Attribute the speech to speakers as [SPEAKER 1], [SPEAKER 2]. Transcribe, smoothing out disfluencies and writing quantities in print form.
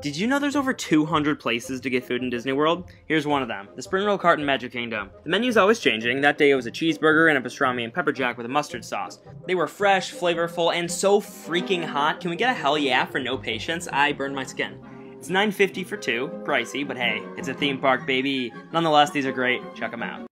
[SPEAKER 1] Did you know there's over 200 places to get food in Disney World? Here's one of them, the Spring Roll Cart in Magic Kingdom. The menu's always changing. That day it was a cheeseburger and a pastrami and pepper jack with a mustard sauce. They were fresh, flavorful, and so freaking hot. Can we get a hell yeah for no patience? I burned my skin. It's $9.50 for two, pricey, but hey, it's a theme park, baby. Nonetheless, these are great. Check them out.